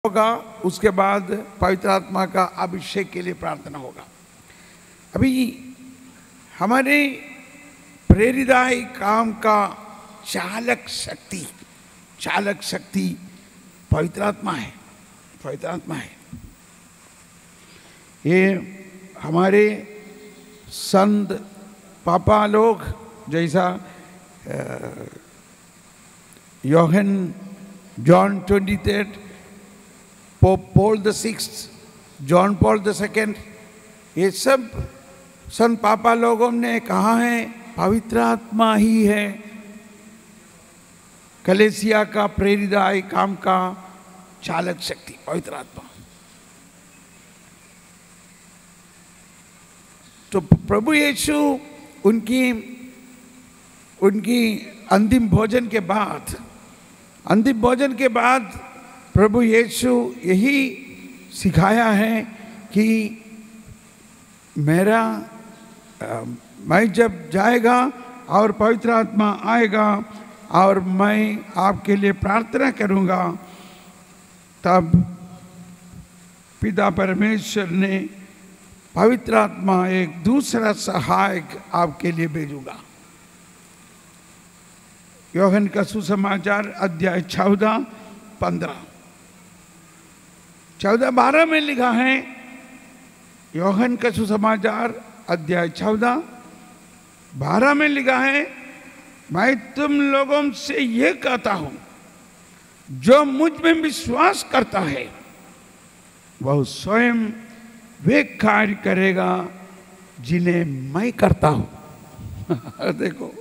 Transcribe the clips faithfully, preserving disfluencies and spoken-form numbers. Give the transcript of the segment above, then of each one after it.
होगा, उसके बाद पवित्र आत्मा का अभिषेक के लिए प्रार्थना होगा। अभी हमारे प्रेरिताई काम का चालक शक्ति चालक शक्ति पवित्र आत्मा है पवित्र आत्मा है। ये हमारे संत पापा लोग जैसा यूहन John twenty third Pope Paul the sixth, John Paul the second, ये सब संत पापा लोगों ने कहा है पवित्र आत्मा ही है कलेसिया का प्रेरिताई काम का चालक शक्ति, पवित्र आत्मा। तो प्रभु यीशु उनकी उनकी अंतिम भोजन के बाद अंतिम भोजन के बाद प्रभु यीशु यही सिखाया है कि मेरा आ, मैं जब जाएगा और पवित्र आत्मा आएगा और मैं आपके लिए प्रार्थना करूंगा, तब पिता परमेश्वर ने पवित्र आत्मा एक दूसरा सहायक आपके लिए भेजूंगा। यूहन का सुसमाचार अध्याय चौदह पंद्रह चौदह बारह में लिखा है। यूहन का सुसमाचार अध्याय चौदह बारह में लिखा है, मैं तुम लोगों से यह कहता हूं, जो मुझ में विश्वास करता है वह स्वयं वे कार्य करेगा जिन्हें मैं करता हूं। देखो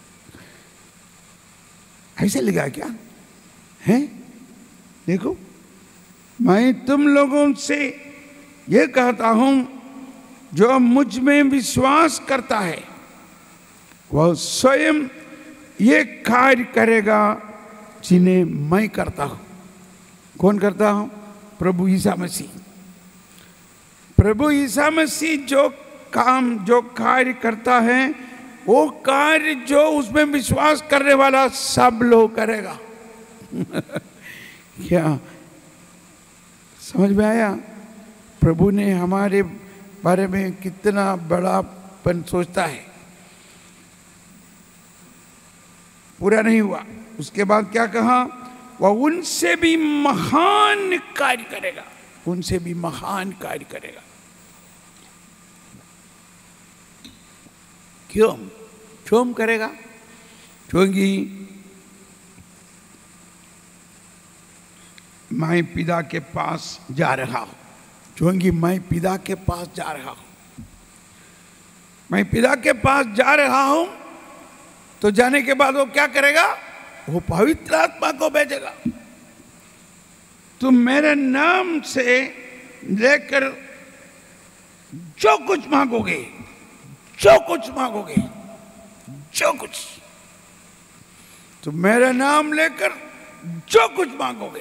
ऐसे लिखा है क्या है? देखो, मैं तुम लोगों से यह कहता हूं, जो मुझ में विश्वास करता है वह स्वयं ये कार्य करेगा जिन्हें मैं करता हूं। कौन करता हूं? प्रभु ईसा मसीह। प्रभु ईसा मसीह जो काम जो कार्य करता है वो कार्य जो उसमें विश्वास करने वाला सब लोग करेगा। क्या समझ में आया? प्रभु ने हमारे बारे में कितना बड़ापन सोचता है। पूरा नहीं हुआ, उसके बाद क्या कहा? वह उनसे भी महान कार्य करेगा, उनसे भी महान कार्य करेगा। क्यों क्यों करेगा? क्योंकि मैं पिता के पास जा रहा हूं क्योंकि मैं पिता के पास जा रहा हूं मैं पिता के पास जा रहा हूं तो जाने के बाद वो क्या करेगा? वो पवित्र आत्मा को भेजेगा। तुम मेरे नाम से लेकर जो कुछ मांगोगे जो कुछ मांगोगे जो कुछ तुम मेरा नाम लेकर जो कुछ मांगोगे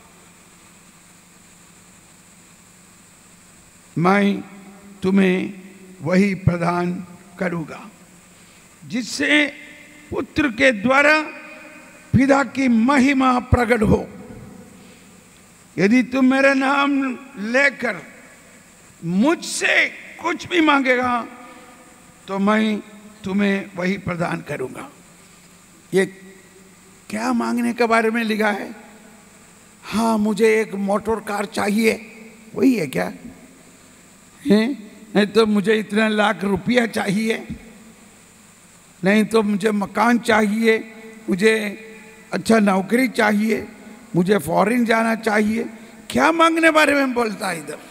मैं तुम्हें वही प्रदान करूंगा, जिससे पुत्र के द्वारा पिता की महिमा प्रकट हो। यदि तुम मेरा नाम लेकर मुझसे कुछ भी मांगेगा तो मैं तुम्हें वही प्रदान करूंगा। ये क्या मांगने के बारे में लिखा है? हाँ, मुझे एक मोटर कार चाहिए, वही है क्या है? नहीं तो मुझे इतना लाख रुपया चाहिए, नहीं तो मुझे मकान चाहिए, मुझे अच्छा नौकरी चाहिए, मुझे फॉरेन जाना चाहिए। क्या मांगने बारे में बोलता है इधर?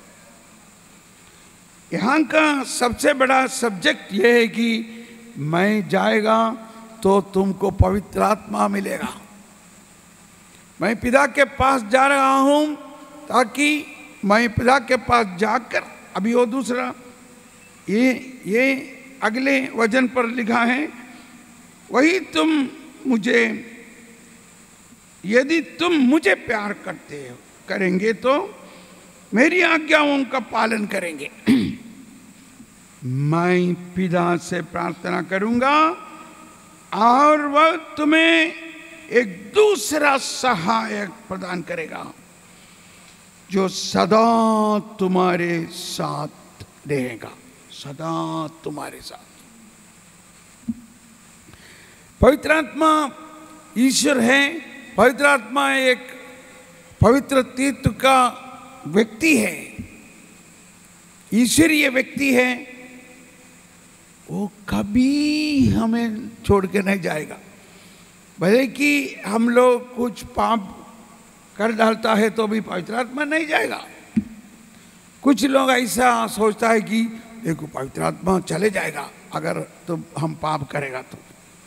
यहाँ का सबसे बड़ा सब्जेक्ट यह है कि मैं जाएगा तो तुमको पवित्र आत्मा मिलेगा। मैं पिता के पास जा रहा हूं ताकि मैं पिता के पास जाकर, अभी वो दूसरा ये ये अगले वचन पर लिखा है, वही तुम मुझे यदि तुम मुझे प्यार करते हो करेंगे तो मेरी आज्ञाओं का पालन करेंगे। मैं पिता से प्रार्थना करूंगा और वह तुम्हें एक दूसरा सहायक प्रदान करेगा जो सदा तुम्हारे साथ रहेगा, सदा तुम्हारे साथ। पवित्र आत्मा ईश्वर है। पवित्र आत्मा एक पवित्र तीर्थ का व्यक्ति है, ईश्वरीय व्यक्ति है। वो कभी हमें छोड़ के नहीं जाएगा। भले कि हम लोग कुछ पाप कर डालता है तो भी पवित्र आत्मा नहीं जाएगा। कुछ लोग ऐसा सोचता है कि देखो पवित्र आत्मा चले जाएगा अगर तो हम पाप करेगा तो।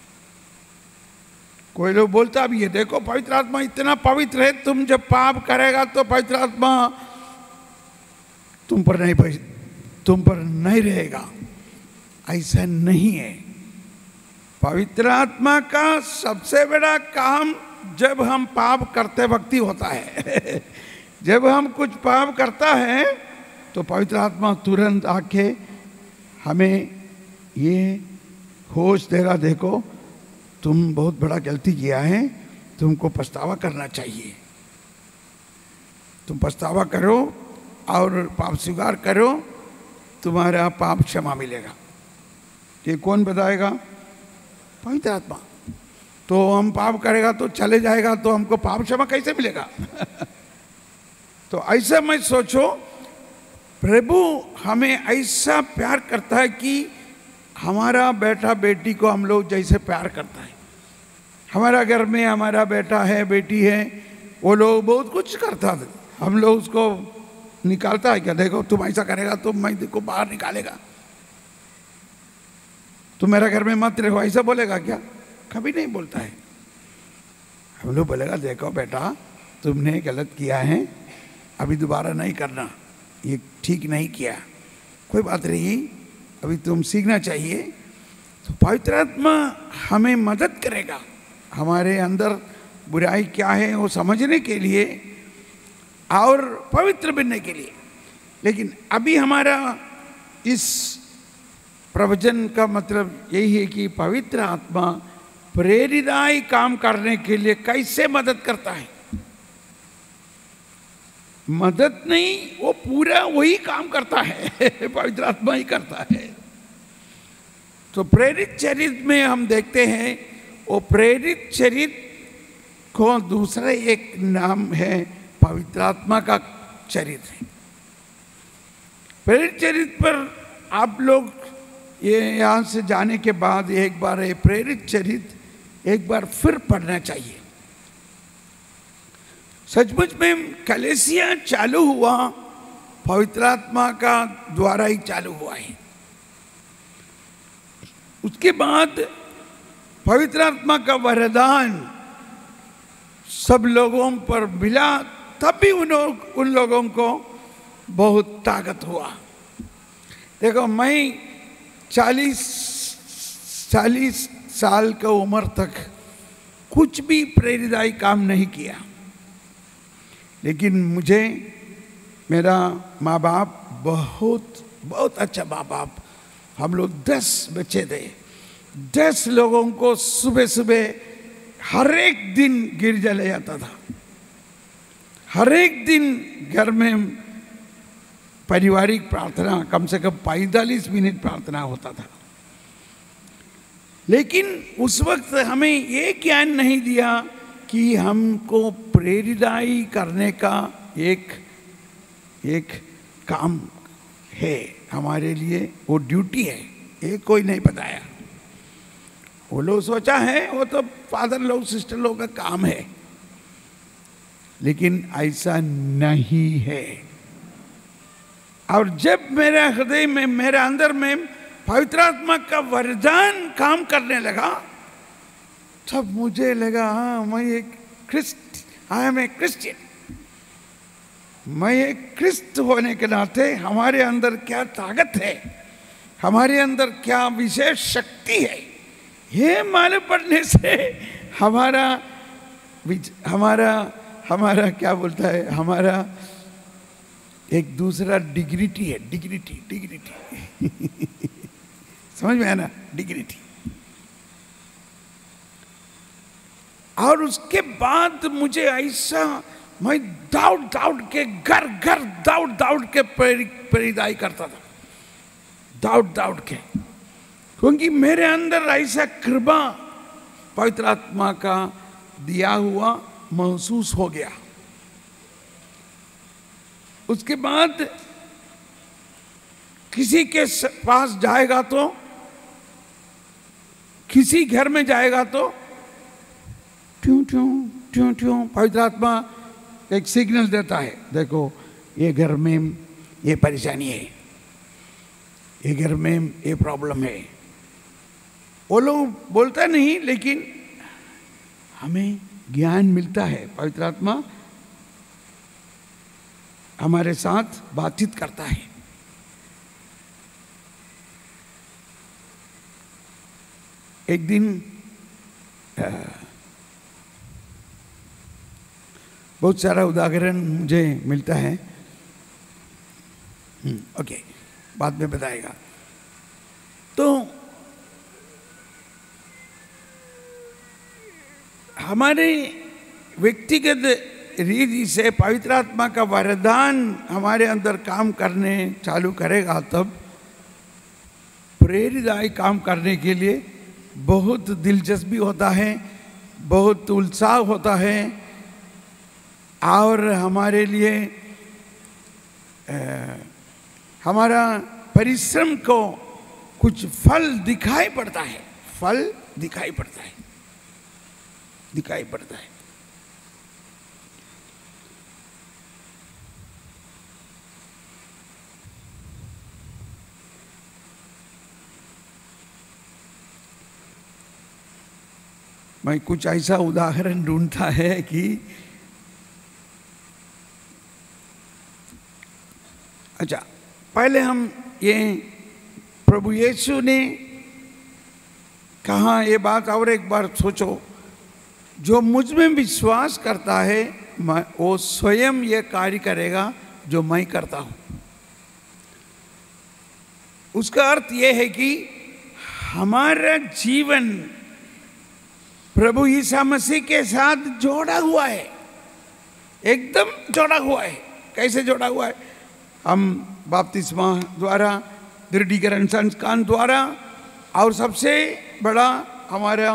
कोई लोग बोलता भी है देखो पवित्र आत्मा इतना पवित्र है, तुम जब पाप करेगा तो पवित्र आत्मा तुम पर नहीं तुम पर नहीं रहेगा। ऐसा नहीं है। पवित्र आत्मा का सबसे बड़ा काम जब हम पाप करते वक्त ही होता है। जब हम कुछ पाप करता है तो पवित्र आत्मा तुरंत आके हमें ये होश देगा, देखो तुम बहुत बड़ा गलती किया है, तुमको पछतावा करना चाहिए, तुम पछतावा करो और पाप स्वीकार करो, तुम्हारा पाप क्षमा मिलेगा। ये कौन बताएगा? पवित्र आत्मा। तो हम पाप करेगा तो चले जाएगा तो हमको पाप क्षमा कैसे मिलेगा? तो ऐसा मत सोचो। प्रभु हमें ऐसा प्यार करता है कि हमारा बेटा बेटी को हम लोग जैसे प्यार करता है। हमारा घर में हमारा बेटा है बेटी है, वो लोग बहुत कुछ करता था, हम लोग उसको निकालता है क्या? देखो तुम ऐसा करेगा तो मैं देखो बाहर निकालेगा, तुम मेरा घर में मत रहो, ऐसा बोलेगा क्या? कभी नहीं बोलता है। हम लोग बोलेगा देखो बेटा तुमने गलत किया है, अभी दोबारा नहीं करना, ये ठीक नहीं किया, कोई बात नहीं, अभी तुम सीखना चाहिए। तो पवित्र आत्मा हमें मदद करेगा हमारे अंदर बुराई क्या है वो समझने के लिए और पवित्र बनने के लिए। लेकिन अभी हमारा इस प्रवचन का मतलब यही है कि पवित्र आत्मा प्रेरिताई काम करने के लिए कैसे मदद करता है। मदद नहीं, वो पूरा वही काम करता है। पवित्र आत्मा ही करता है। तो प्रेरित चरित्र में हम देखते हैं, वो प्रेरित चरित्र को दूसरा एक नाम है पवित्र आत्मा का चरित्र है। प्रेरित चरित्र पर आप लोग ये यहाँ से जाने के बाद एक बार ये प्रेरित चरित्र एक बार फिर पढ़ना चाहिए। सचमुच में कलीसिया चालू हुआ पवित्र आत्मा का द्वारा ही चालू हुआ है। उसके बाद पवित्र आत्मा का वरदान सब लोगों पर मिला, तब भी उन उन लोगों को बहुत ताकत हुआ। देखो मैं चालीस चालीस साल का उम्र तक कुछ भी प्रेरिताई काम नहीं किया, लेकिन मुझे मेरा माँ बाप बहुत बहुत अच्छा माँ बाप, हम लोग दस बच्चे थे, दस लोगों को सुबह सुबह हर एक दिन गिरजा ले जाता था। हर एक दिन घर में पारिवारिक प्रार्थना कम से कम पैंतालीस मिनट प्रार्थना होता था। लेकिन उस वक्त हमें ये ज्ञान नहीं दिया कि हमको प्रेरिताई करने का एक एक काम है हमारे लिए, वो ड्यूटी है, ये कोई नहीं बताया। वो लोग सोचा है वो तो फादर लोग सिस्टर लोग का काम है, लेकिन ऐसा नहीं है। और जब मेरे हृदय में मेरे अंदर में पवित्र आत्मा का वरदान काम करने लगा, तब मुझे लगा हाँ मैं एक क्रिस्ट आई एम ए क्रिश्चियन। मैं एक क्रिस्त होने के नाते हमारे अंदर क्या ताकत है, हमारे अंदर क्या विशेष शक्ति है, ये मालूम पड़ने से हमारा हमारा हमारा क्या बोलता है, हमारा एक दूसरा डिग्निटी है, डिग्निटी डिग्निटी समझ में आया ना, डिग्निटी। और उसके बाद मुझे ऐसा मैं दौड़ दौड़ के घर घर दौड़ दौड़ के परिदाई करता था, दौड़ दौड़ के, क्योंकि मेरे अंदर ऐसा कृपा पवित्र आत्मा का दिया हुआ महसूस हो गया। उसके बाद किसी के पास जाएगा तो, किसी घर में जाएगा तो ट्यूं ट्यूं ट्यूं ट्यूं पवित्र आत्मा एक सिग्नल देता है, देखो ये घर में ये परेशानी है, ये घर में ये प्रॉब्लम है। वो लोग बोलता नहीं, लेकिन हमें ज्ञान मिलता है। पवित्र आत्मा हमारे साथ बातचीत करता है। एक दिन बहुत सारा उदाहरण मुझे मिलता है, ओके बाद में बताएगा। तो हमारे व्यक्तिगत रीति से पवित्र आत्मा का वरदान हमारे अंदर काम करने चालू करेगा, तब प्रेरित काम करने के लिए बहुत दिलचस्पी होता है, बहुत उत्साह होता है, और हमारे लिए आ, हमारा परिश्रम को कुछ फल दिखाई पड़ता है, फल दिखाई पड़ता है, दिखाई पड़ता है। मैं कुछ ऐसा उदाहरण ढूंढता है कि अच्छा, पहले हम ये प्रभु यीशु ने कहा ये बात, और एक बार सोचो, जो मुझ में विश्वास करता है मैं वो स्वयं ये कार्य करेगा जो मैं करता हूँ। उसका अर्थ ये है कि हमारा जीवन प्रभु यीशु मसीह के साथ जोड़ा हुआ है, एकदम जोड़ा हुआ है। कैसे जोड़ा हुआ है? हम बपतिस्मा द्वारा, दृढ़ीकरण संस्कार द्वारा, और सबसे बड़ा हमारा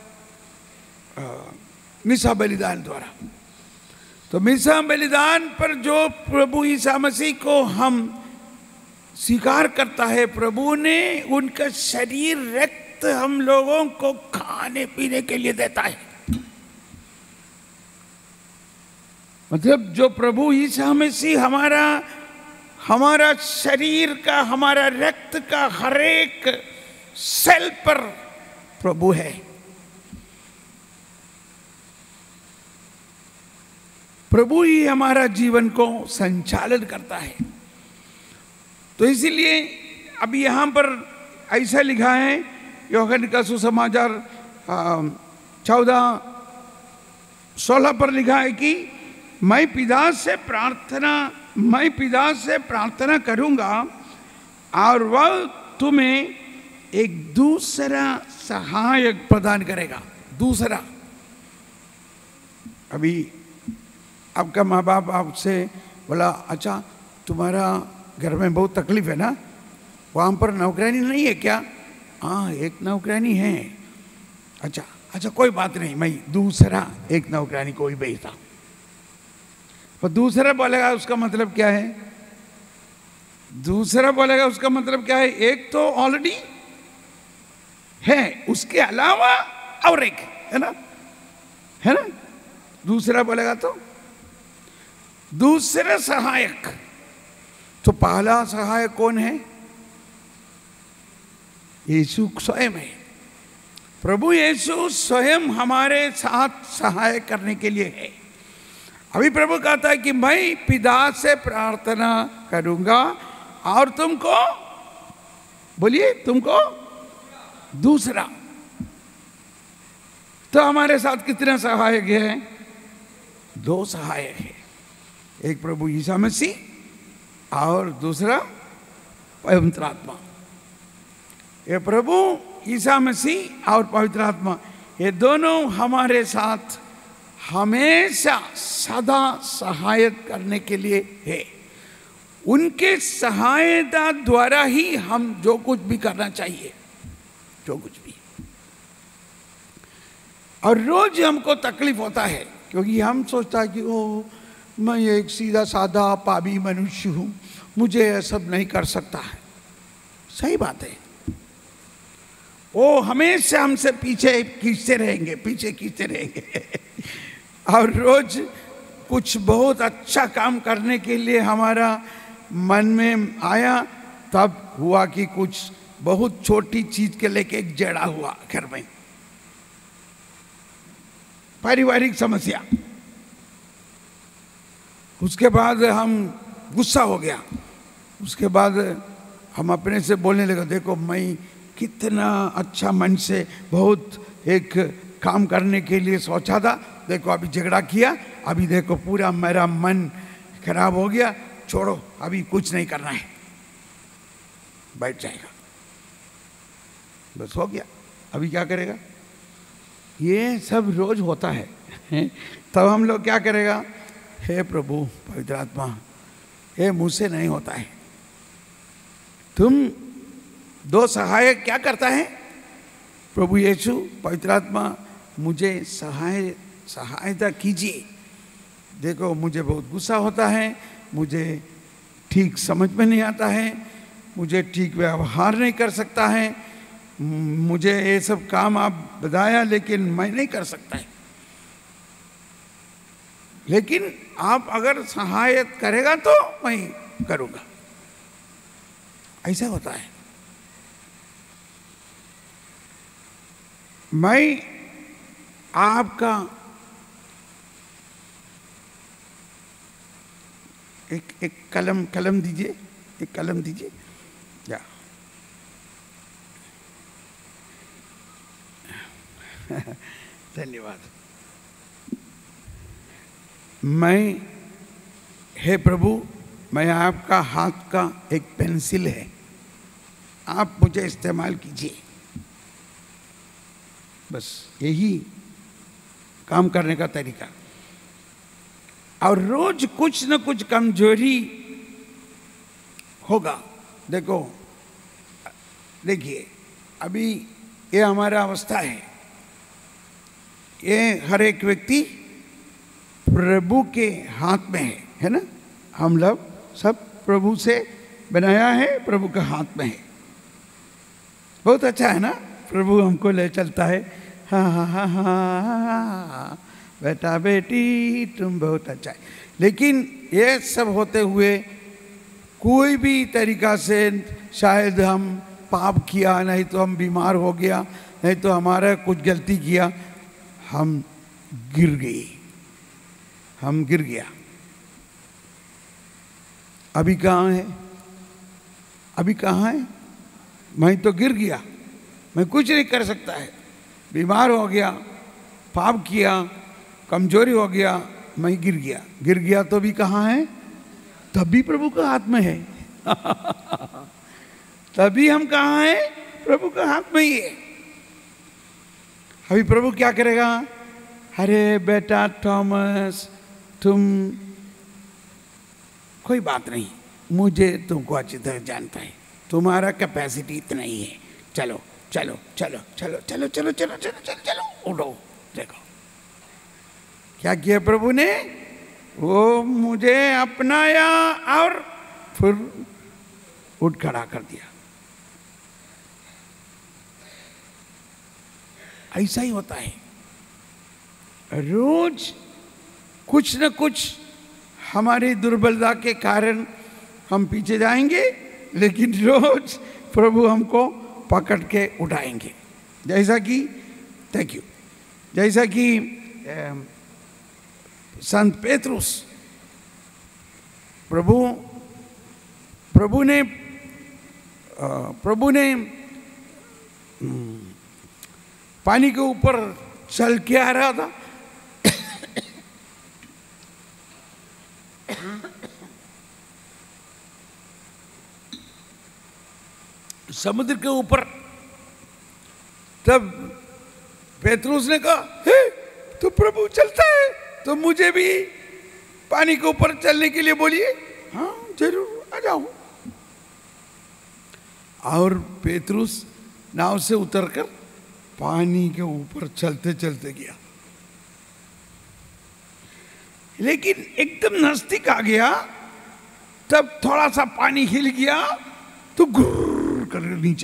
मिसा बलिदान द्वारा। तो मिसा बलिदान पर जो प्रभु यीशु मसीह को हम स्वीकार करता है, प्रभु ने उनका शरीर रक्त हम लोगों को खाने पीने के लिए देता है। मतलब जो प्रभु यीशु मसीह हमारा हमारा शरीर का, हमारा रक्त का हर एक सेल पर प्रभु है। प्रभु ही हमारा जीवन को संचालन करता है। तो इसीलिए अभी यहाँ पर ऐसा लिखा है, यूहन्ना का सुसमाचार चौदह सोलह पर लिखा है कि मैं पिता से प्रार्थना मैं पिता से प्रार्थना करूंगा और वह तुम्हें एक दूसरा सहायक प्रदान करेगा। दूसरा, अभी आपका माँ बाप आपसे बोला, अच्छा तुम्हारा घर में बहुत तकलीफ है ना, वहाँ पर नौकरानी नहीं है क्या? हाँ एक नौकरानी है। अच्छा अच्छा कोई बात नहीं, मैं दूसरा एक नौकरानी को ही भेजता हूँ। पर दूसरा बोलेगा उसका मतलब क्या है? दूसरा बोलेगा उसका मतलब क्या है? एक तो ऑलरेडी है, उसके अलावा और एक है ना, है ना। दूसरा बोलेगा तो दूसरा सहायक। तो पहला सहायक कौन है? यीशु स्वयं है। प्रभु यीशु स्वयं हमारे साथ सहायक करने के लिए है। अभी प्रभु कहता है कि मैं पिता से प्रार्थना करूंगा और तुमको, बोलिए, तुमको दूसरा। तो हमारे साथ कितने सहायक है? दो सहायक है, एक प्रभु यीशु मसीह और दूसरा पवित्र आत्मा। ये प्रभु यीशु मसीह और पवित्र आत्मा, ये दोनों हमारे साथ हमेशा सदा सहायता करने के लिए है। उनके सहायता द्वारा ही हम जो कुछ भी करना चाहिए, जो कुछ भी। और रोज हमको तकलीफ होता है क्योंकि हम सोचता है कि ओ मैं एक सीधा साधा पापी मनुष्य हूं, मुझे यह सब नहीं कर सकता है। सही बात है, वो हमेशा हमसे पीछे खींचते रहेंगे, पीछे खींचते रहेंगे। और रोज कुछ बहुत अच्छा काम करने के लिए हमारा मन में आया, तब हुआ कि कुछ बहुत छोटी चीज के लेके एक जड़ा हुआ घर में, पारिवारिक समस्या। उसके बाद हम गुस्सा हो गया, उसके बाद हम अपने से बोलने लगे, देखो मैं कितना अच्छा मन से बहुत एक काम करने के लिए सोचा था, देखो अभी झगड़ा किया, अभी देखो पूरा मेरा मन खराब हो गया, छोड़ो अभी कुछ नहीं करना है, बैठ जाएगा, बस हो गया, अभी क्या करेगा। ये सब रोज होता है। तब हम लोग क्या करेगा, हे प्रभु पवित्र आत्मा, ये मुझसे नहीं होता है। तुम दो सहायक क्या करता है, प्रभु यीशु पवित्र आत्मा मुझे सहाय सहायता कीजिए। देखो मुझे बहुत गुस्सा होता है, मुझे ठीक समझ में नहीं आता है, मुझे ठीक व्यवहार नहीं कर सकता है, मुझे ये सब काम आप बताया लेकिन मैं नहीं कर सकता है। लेकिन आप अगर सहायता करेगा तो मैं करूँगा। ऐसा होता है। मैं आपका एक एक कलम कलम दीजिए, एक कलम दीजिए। या धन्यवाद। मैं, हे प्रभु, मैं आपका हाथ का एक पेंसिल है, आप मुझे इस्तेमाल कीजिए। बस यही काम करने का तरीका। और रोज कुछ न कुछ कमजोरी होगा। देखो, देखिए अभी ये हमारा अवस्था है, ये हर एक व्यक्ति प्रभु के हाथ में है, है ना। हम लोग सब प्रभु से बनाया है, प्रभु के हाथ में है। बहुत अच्छा है ना, प्रभु हमको ले चलता है। हाँ हाँ हाँ हाँ बेटा बेटी तुम बहुत अच्छा है। लेकिन ये सब होते हुए कोई भी तरीका से शायद हम पाप किया, नहीं तो हम बीमार हो गया, नहीं तो हमारा कुछ गलती किया, हम गिर गई, हम गिर गया। अभी कहाँ है, अभी कहाँ है, मैं तो गिर गया, मैं कुछ नहीं कर सकता है। बीमार हो गया, पाप किया, कमजोरी हो गया, मैं गिर गया। गिर गया तो भी कहाँ है, तभी प्रभु के हाथ में है। तभी हम कहाँ हैं, प्रभु के हाथ में ही है। अभी प्रभु क्या करेगा, अरे बेटा थॉमस, तुम, कोई बात नहीं, मुझे तुमको अच्छी तरह जानता है, तुम्हारा कैपेसिटी इतना ही है, चलो चलो चलो चलो चलो चलो चलो चलो चलो चलो उठो। देखो क्या किया प्रभु ने, वो मुझे अपनाया और फिर उठ खड़ा कर दिया। ऐसा ही होता है, रोज कुछ न कुछ हमारी दुर्बलता के कारण हम पीछे जाएंगे, लेकिन रोज प्रभु हमको पकड़ के उठाएंगे। जैसा कि थैंक यू जैसा कि संत पेतरुस, प्रभु प्रभु ने प्रभु ने पानी के ऊपर चल के आ रहा था। समुद्र के ऊपर, तब पेतरुस ने कहा, हे तो प्रभु चलता है, तो मुझे भी पानी के ऊपर चलने के लिए बोलिए। हाँ जरूर, आ जाओ। और पेतरुस नाव से उतरकर पानी के ऊपर चलते चलते गया, लेकिन एकदम नजदीक आ गया, तब थोड़ा सा पानी हिल गया तो गुर्र कर नीचे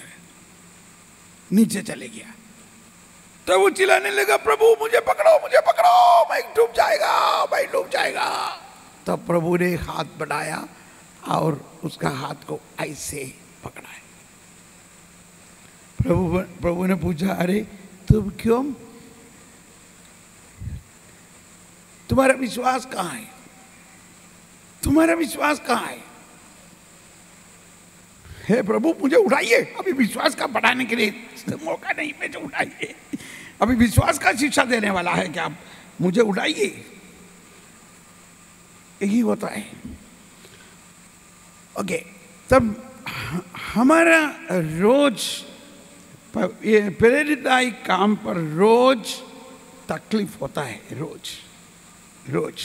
नीचे चले गया। तो वो चिल्लाने लगा, प्रभु मुझे पकड़ो, मुझे पकड़ो, मैं डूब जाएगा, मैं डूब जाएगा। तब प्रभु ने हाथ बढ़ाया और उसका हाथ को ऐसे पकड़ा है। प्रभु प्रभु ने पूछा, अरे तुम क्यों, तुम्हारा विश्वास कहाँ है, तुम्हारा विश्वास कहाँ है? हे प्रभु मुझे उठाइए, अभी विश्वास का बढ़ाने के लिए मौका नहीं, मुझे उठाइए, अभी विश्वास का शिक्षा देने वाला है क्या, मुझे उठाइए। यही होता है। ओके, तब हमारा रोज ये प्रेरितदायी काम पर रोज तकलीफ होता है, रोज रोज।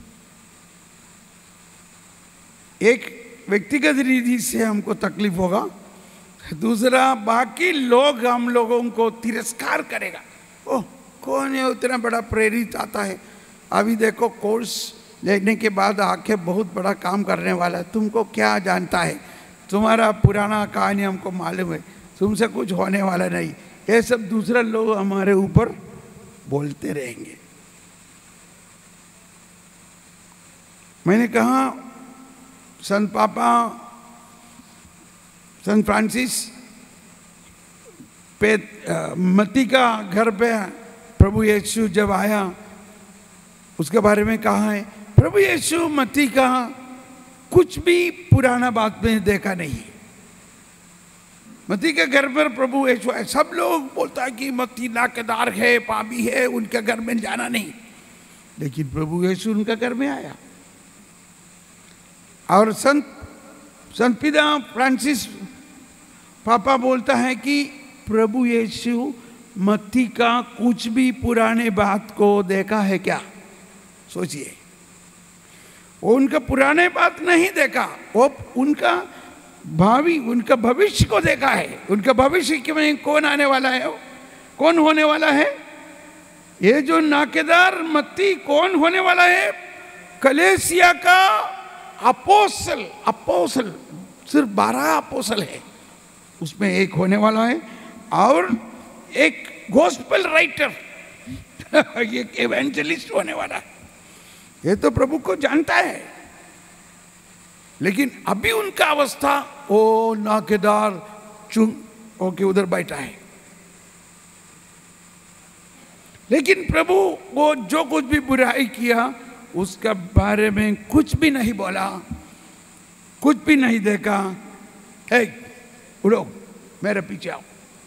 एक व्यक्तिगत रीति से हमको तकलीफ होगा, दूसरा बाकी लोग हम लोगों को तिरस्कार करेगा। ओह कौन है उतना बड़ा प्रेरित आता है, अभी देखो कोर्स लेने के बाद आके बहुत बड़ा काम करने वाला है, तुमको क्या जानता है, तुम्हारा पुराना कहानी हमको मालूम है, तुमसे कुछ होने वाला नहीं। ये सब दूसरा लोग हमारे ऊपर बोलते रहेंगे। मैंने कहा संत पापा संत फ्रांसिस पे मत्ती का घर पे प्रभु यीशु जब आया उसके बारे में कहा है, प्रभु यीशु मत्ती का कुछ भी पुराना बात में देखा नहीं। मत्ती के घर पर प्रभु यीशु है, सब लोग बोलता है कि मत्ती नाकेदार है, पापी है, उनके घर में जाना नहीं, लेकिन प्रभु यीशु उनका घर में आया। और संत संत पिता फ्रांसिस पापा बोलता है कि प्रभु यीशु मत्ती का कुछ भी पुराने बात को देखा है क्या? सोचिए, वो उनका पुराने बात नहीं देखा, वो उनका भावी, उनका भविष्य को देखा है। उनका भविष्य में कौन आने वाला है, कौन होने वाला है? ये जो नाकेदार मत्ती कौन होने वाला है? कलेसिया का अपोस्टल। अपोस्टल सिर्फ बारह अपोस्टल है, उसमें एक होने वाला है, और एक गॉस्पेल राइटर, एक एवेंजलिस्ट होने वाला है। ये तो प्रभु को जानता है, लेकिन अभी उनका अवस्था ओ नाकेदार चुन ओके उधर बैठा है। लेकिन प्रभु वो जो कुछ भी बुराई किया उसका बारे में कुछ भी नहीं बोला, कुछ भी नहीं देखा। हे उड़ो, मेरे पीछे आओ।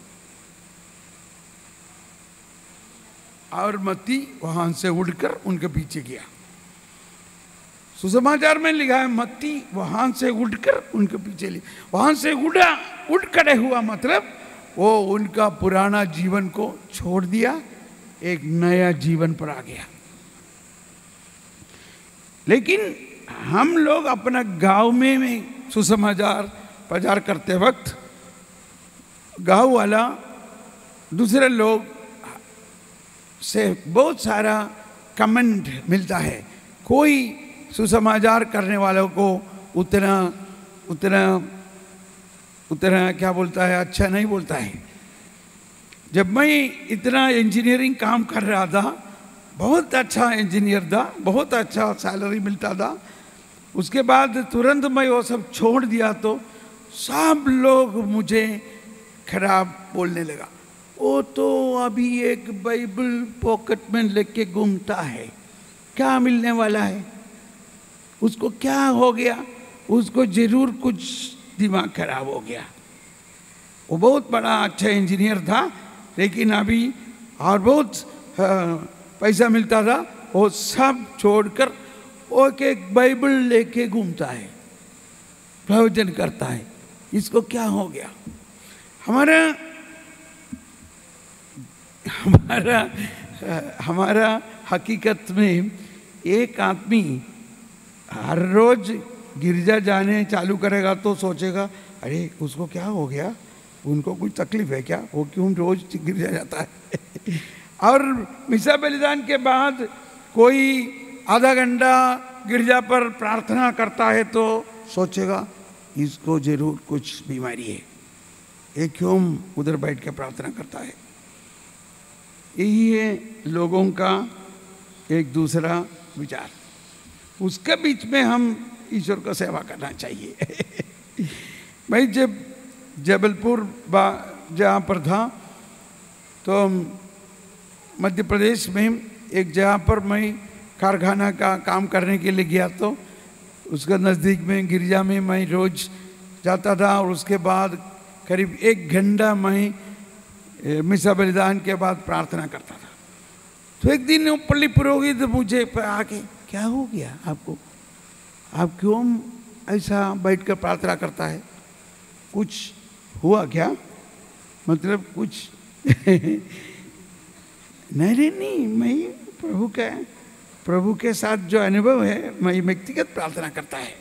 और मत्ती वहां से उड़कर उनके पीछे गया। सुसमाचार में लिखा है मत्ती वहां से उड़कर उनके पीछे लिया, वहां से उड़ा, उड़ खड़े हुआ, मतलब वो उनका पुराना जीवन को छोड़ दिया, एक नया जीवन पर आ गया। लेकिन हम लोग अपना गांव में, में सुसमाचार प्रचार करते वक्त गांव वाला दूसरे लोग से बहुत सारा कमेंट मिलता है। कोई सुसमाचार करने वालों को उतना उतना उतना क्या बोलता है, अच्छा नहीं बोलता है। जब मैं इतना इंजीनियरिंग काम कर रहा था, बहुत अच्छा इंजीनियर था, बहुत अच्छा सैलरी मिलता था, उसके बाद तुरंत मैं वो सब छोड़ दिया तो सब लोग मुझे खराब बोलने लगा। वो तो अभी एक बाइबल पॉकेट में लेके घूमता है, क्या मिलने वाला है उसको, क्या हो गया उसको, जरूर कुछ दिमाग खराब हो गया। वो बहुत बड़ा अच्छा इंजीनियर था, लेकिन अभी और बहुत पैसा मिलता था, वो सब छोड़कर वो एक बाइबल लेके घूमता है, प्रवचन करता है, इसको क्या हो गया? हमारा हमारा हमारा हकीकत में एक आदमी हर रोज गिरजा जाने चालू करेगा तो सोचेगा अरे उसको क्या हो गया, उनको कुछ तकलीफ है क्या, वो क्यों रोज गिरजा जाता है। और मिसा बलिदान के बाद कोई आधा घंटा गिरजा पर प्रार्थना करता है तो सोचेगा इसको जरूर कुछ बीमारी है, ये क्यों उधर बैठ के प्रार्थना करता है। यही है लोगों का एक दूसरा विचार, उसके बीच में हम ईश्वर को सेवा करना चाहिए। मैं जब जबलपुर जहाँ पर था तो मध्य प्रदेश में एक जगह पर मैं कारखाना का काम करने के लिए गया, तो उसका नज़दीक में गिरजा में मैं रोज जाता था और उसके बाद करीब एक घंटा मैं मिसा बलिदान के बाद प्रार्थना करता था। तो एक दिन वो पल्ली पुरोहित मुझे आके क्या हो गया आपको, आप क्यों ऐसा बैठकर प्रार्थना करता है, कुछ हुआ क्या, मतलब कुछ नहीं नहीं मैं प्रभु का प्रभु के साथ जो अनुभव है मैं व्यक्तिगत प्रार्थना करता है।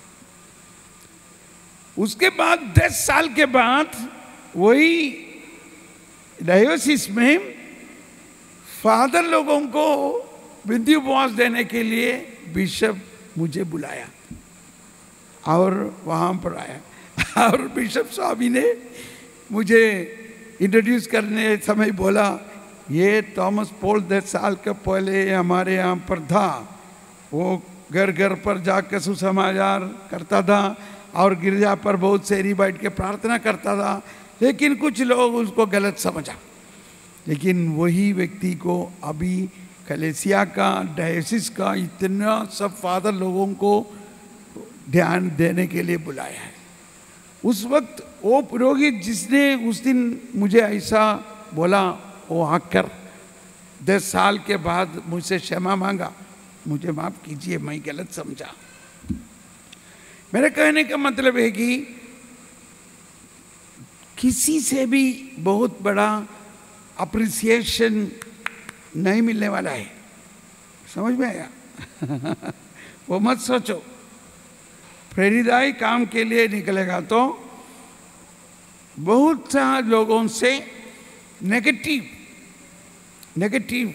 उसके बाद दस साल के बाद वही डायोसिस में फादर लोगों को विधि उपवास देने के लिए बिशप मुझे बुलाया और वहाँ पर आया और बिशप स्वामी ने मुझे इंट्रोड्यूस करने समय बोला ये थॉमस पॉल दस साल के पहले हमारे यहाँ पर था, वो घर घर पर जाकर सुसमाचार करता था और गिरजा पर बहुत सेरी बैठ के प्रार्थना करता था, लेकिन कुछ लोग उसको गलत समझा। लेकिन वही व्यक्ति को अभी कलेसिया का डायोसिस का इतना सब फादर लोगों को ध्यान देने के लिए बुलाया है। उस वक्त वो पुरोहित जिसने उस दिन मुझे ऐसा बोला, वो आकर दस साल के बाद मुझसे क्षमा मांगा, मुझे माफ कीजिए मैं गलत समझा। मेरे कहने का मतलब है कि किसी से भी बहुत बड़ा अप्रिसिएशन नहीं मिलने वाला है, समझ में आया? वो मत सोचो, प्रेरिताई काम के लिए निकलेगा तो बहुत सा लोगों से नेगेटिव नेगेटिव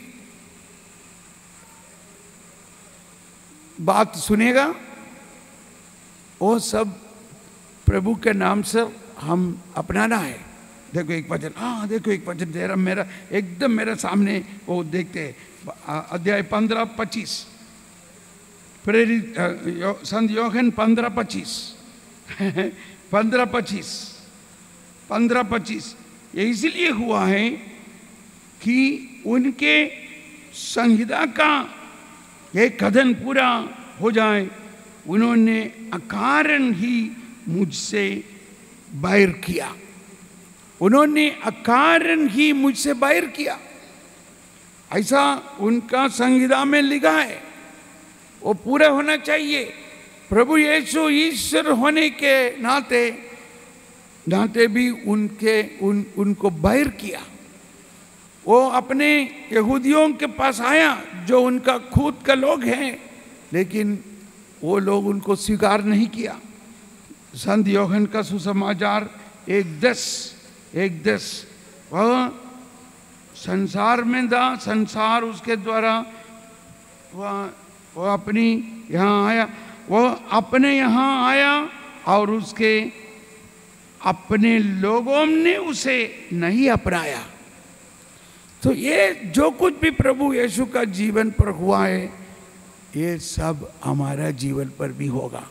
बात सुनेगा, वो सब प्रभु के नाम से हम अपनाना है। देखो एक वचन, हाँ देखो एक वचन तेरा मेरा एकदम मेरे सामने वो देखते हैं, अध्याय पंद्रह पच्चीस प्रेरित संत योहन पंद्रह पच्चीस पंद्रह पच्चीस पंद्रह पच्चीस ये इसलिए हुआ है कि उनके संहिता का ये कथन पूरा हो जाए, उन्होंने अकारण ही मुझसे बैर किया, उन्होंने अकारण ही मुझसे बैर किया, ऐसा उनका संहिता में लिखा है, वो पूरा होना चाहिए। प्रभु यीशु ईश्वर होने के नाते नाते भी उनके उन उनको बैर किया। वो अपने यहूदियों के पास आया जो उनका खुद का लोग हैं, लेकिन वो लोग उनको स्वीकार नहीं किया। संत योहन का सुसमाचार एक दस एक दस वह संसार में था, संसार उसके द्वारा वह वो अपनी यहाँ आया, वो अपने यहाँ आया और उसके अपने लोगों ने उसे नहीं अपनाया। तो ये जो कुछ भी प्रभु यीशु का जीवन पर हुआ है, ये सब हमारा जीवन पर भी होगा।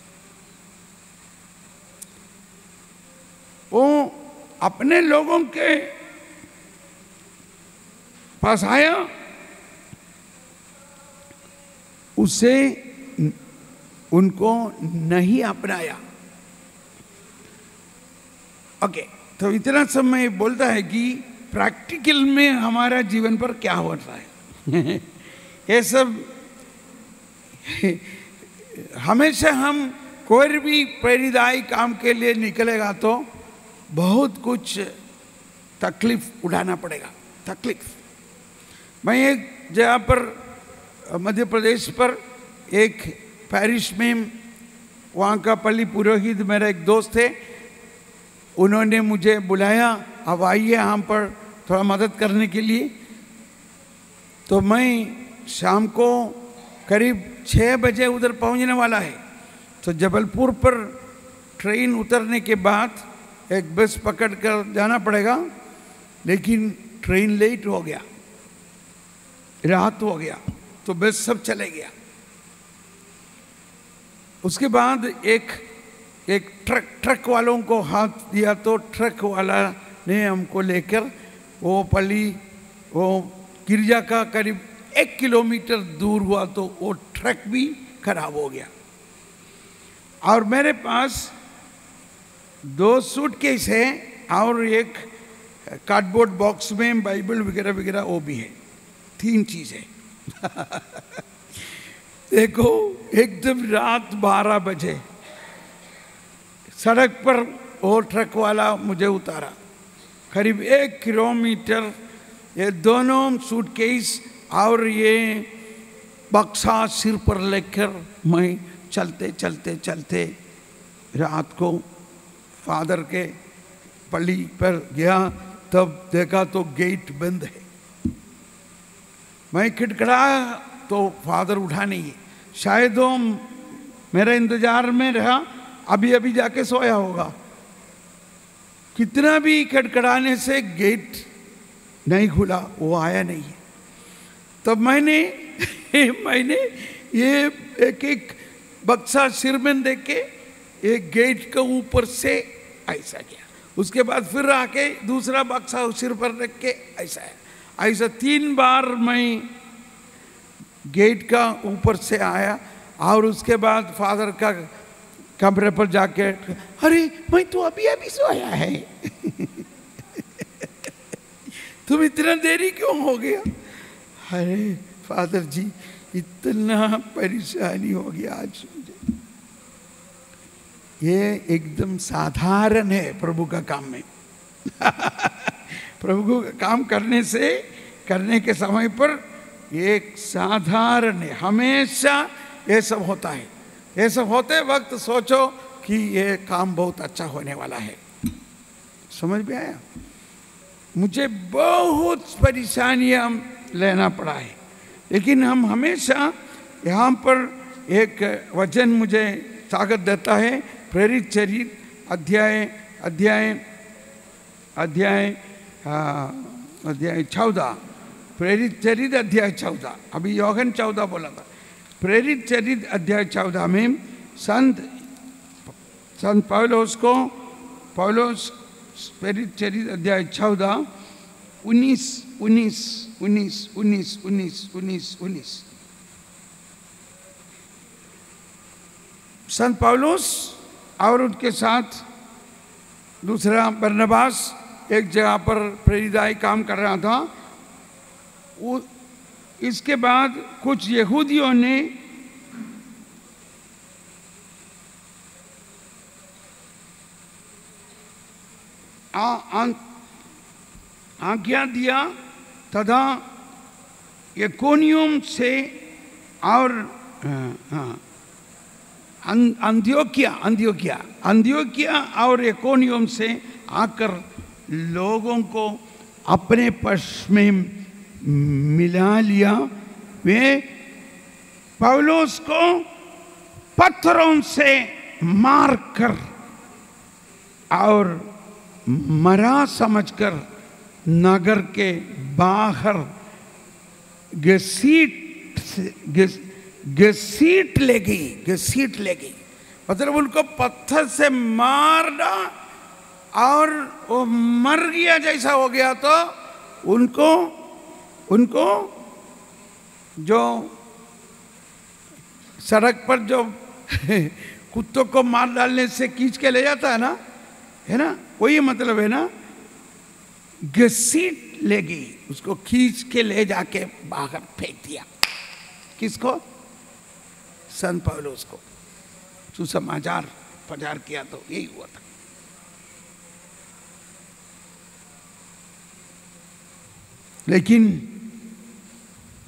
वो अपने लोगों के पास आया, उसे उनको नहीं अपनाया। ओके, तो इतना समय बोलता है कि प्रैक्टिकल में हमारा जीवन पर क्या हो रहा है। ये सब हमेशा हम कोई भी प्रेरिताई काम के लिए निकलेगा तो बहुत कुछ तकलीफ उठाना पड़ेगा, तकलीफ। मैं एक जगह पर मध्य प्रदेश पर एक पैरिश में, वहाँ का पल्ली पुरोहित मेरा एक दोस्त थे, उन्होंने मुझे बुलाया, अब आइए यहाँ पर थोड़ा मदद करने के लिए। तो मैं शाम को करीब छः बजे उधर पहुँचने वाला है। तो जबलपुर पर ट्रेन उतरने के बाद एक बस पकड़ कर जाना पड़ेगा, लेकिन ट्रेन लेट हो गया, रात हो गया, तो बस सब चले गया। उसके बाद एक एक ट्रक ट्रक वालों को हाथ दिया, तो ट्रक वाला ने हमको लेकर वो पल्ली वो गिरजा का करीब एक किलोमीटर दूर हुआ, तो वो ट्रक भी खराब हो गया। और मेरे पास दो सूटकेस है और एक कार्डबोर्ड बॉक्स में बाइबल वगैरह वगैरह वो भी है, तीन चीज है। देखो, एकदम रात बारह बजे सड़क पर वो ट्रक वाला मुझे उतारा, करीब एक किलोमीटर ये दोनों सूटकेस और ये बक्सा सिर पर लेकर मैं चलते चलते चलते रात को फादर के पल्ली पर गया। तब देखा तो गेट बंद है। मैं खिड़खड़ाया तो फादर उठा नहीं है, शायद वो मेरे इंतजार में रहा, अभी अभी जाके सोया होगा। कितना भी खड़खड़ाने से गेट नहीं खुला, वो आया नहीं है। तब मैंने मैंने ये एक एक बक्सा सिर में देख के एक गेट के ऊपर से ऐसा किया, उसके बाद फिर आके दूसरा बक्सा सिर पर रख के ऐसा है, ऐसा तीन बार मैं गेट का ऊपर से आया। और उसके बाद फादर का कमरे पर जाके, अरे मैं तो अभी अभी सोया है। तुम इतना देरी क्यों हो गया? अरे फादर जी, इतना परेशानी हो गया आज मुझे। ये एकदम साधारण है प्रभु का काम में। प्रभु का काम करने से करने के समय पर एक साधारण है, हमेशा ये सब होता है। ये सब होते वक्त सोचो कि ये काम बहुत अच्छा होने वाला है। समझ में आया? मुझे बहुत परेशानियां लेना पड़ा है, लेकिन हम हमेशा यहाँ पर एक वचन मुझे ताकत देता है। प्रेरित चरित अध्याय अध्याय अध्याय अध्याय चौदह, प्रेरित चरित अध्याय चौदह, अभी योहन चौदह बोला था। प्रेरित चरित अध्याय चौदह में संत संत पौलुस को पौलुस प्रेरित चरित अध्याय चौदह उन्नीस उन्नीस उन्नीस उन्नीस उन्नीस उन्नीस उन्नीस संत पौलुस और उनके साथ दूसरा बरनबास एक जगह पर प्रेरिताई काम कर रहा था। वो इसके बाद कुछ यहूदियों ने आज्ञा दिया तथा इकोनियम से और अंत्योकिया अंत्योकिया अंत्योकिया और इकोनियम से आकर लोगों को अपने पक्ष में मिला लिया। वे पौलुस को पत्थरों से मारकर और मरा समझकर नगर के बाहर घसीट घसीट ले गई घसीट ले गई मतलब उनको पत्थर से मार डाला और वो मर गया जैसा हो गया। तो उनको उनको जो सड़क पर जो कुत्तों को मार डालने से खींच के ले जाता है ना, है ना, वही मतलब है ना, घसीट ले गई, उसको खींच के ले जाके बाहर फेंक दिया। किसको? संत पौलुस को सुसमाचार प्रचार किया तो यही हुआ था। लेकिन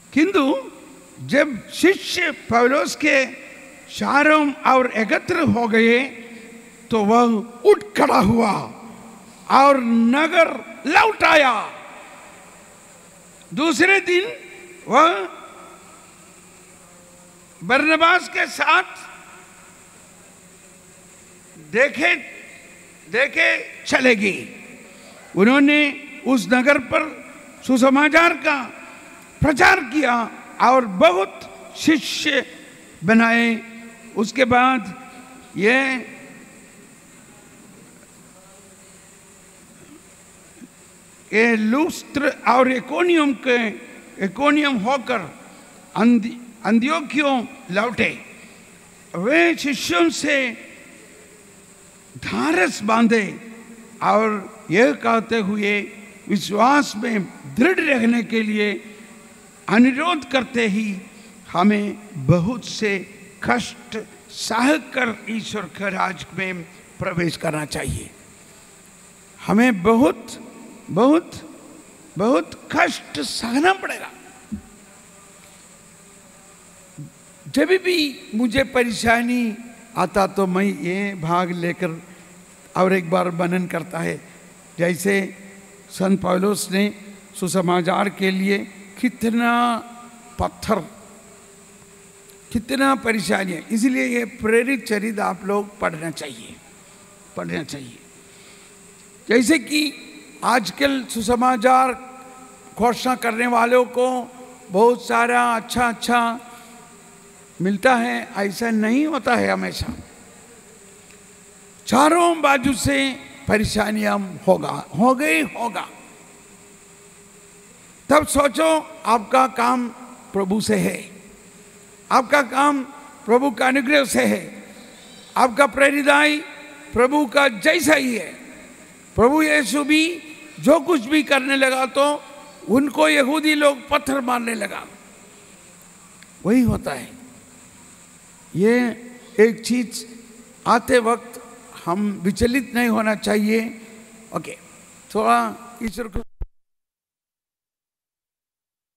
किंतु जब शिष्य पौलुस के चारों और एकत्र हो गए तो वह उठ खड़ा हुआ और नगर लौट आया। दूसरे दिन वह बरनबास के साथ देखे देखे चले गए। उन्होंने उस नगर पर सुसमाचार का प्रचार किया और बहुत शिष्य बनाए। उसके बाद ये ये लुस्त्र और इकोनियम के इकोनियम होकर अंत्योक्यों लौटे। वे शिष्यों से ढारस बांधे और यह कहते हुए विश्वास में दृढ़ रहने के लिए अनुरोध करते ही हमें बहुत से कष्ट सहकर ईश्वर के राज में प्रवेश करना चाहिए। हमें बहुत बहुत बहुत कष्ट सहना पड़ेगा। जब भी मुझे परेशानी आता तो मैं ये भाग लेकर और एक बार वर्णन करता है, जैसे संत पौलुस ने सुसमाचार के लिए कितना पत्थर, कितना परेशानियाँ। इसलिए ये प्रेरित चरित्र आप लोग पढ़ना चाहिए पढ़ना चाहिए। जैसे कि आजकल सुसमाचार घोषणा करने वालों को बहुत सारा अच्छा अच्छा मिलता है, ऐसा नहीं होता है। हमेशा चारों बाजू से परेशानियां होगा हो गई होगा। तब सोचो आपका काम प्रभु से है, आपका काम प्रभु का अनुग्रह से है, आपका प्रेरिताई प्रभु का जैसा ही है। प्रभु यीशु भी जो कुछ भी करने लगा तो उनको यहूदी लोग पत्थर मारने लगा। वही होता है। ये एक चीज आते वक्त हम विचलित नहीं होना चाहिए। ओके, थोड़ा ईश्वर को